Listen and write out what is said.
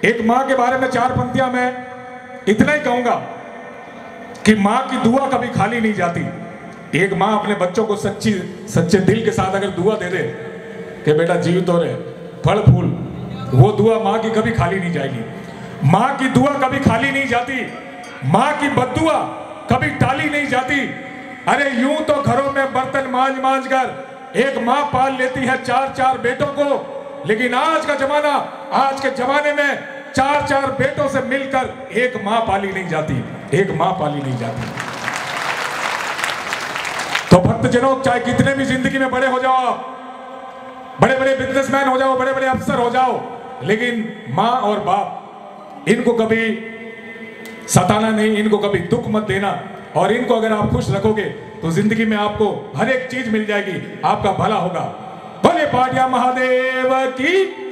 एक मां के बारे में 4 पंक्तियां मैं इतना ही कहूंगा कि मां की दुआ कभी खाली नहीं जाती। एक मां अपने बच्चों को सच्चे दिल के साथ अगर दुआ दे दे कि बेटा जीवित हो रहे, फल फूल, वो दुआ मां की कभी खाली नहीं जाएगी। मां की दुआ कभी खाली नहीं जाती, मां की बद्दुआ कभी टाली नहीं जाती। अरे यूं तो घरों में बर्तन मांज मांज कर एक मां पाल लेती है 4-4 बेटों को, लेकिन आज का जमाना, आज के जमाने में 4-4 बेटों से मिलकर एक मां पाली नहीं जाती, एक मां पाली नहीं जाती। तो भक्तजनों, चाहे कितने भी जिंदगी में बड़े हो जाओ आप, बड़े बड़े बिजनेसमैन हो जाओ, बड़े बड़े अफसर हो जाओ, लेकिन मां और बाप, इनको कभी सताना नहीं, इनको कभी दुख मत देना। और इनको अगर आप खुश रखोगे तो जिंदगी में आपको हर एक चीज मिल जाएगी, आपका भला होगा। भले पाटिया महादेव की।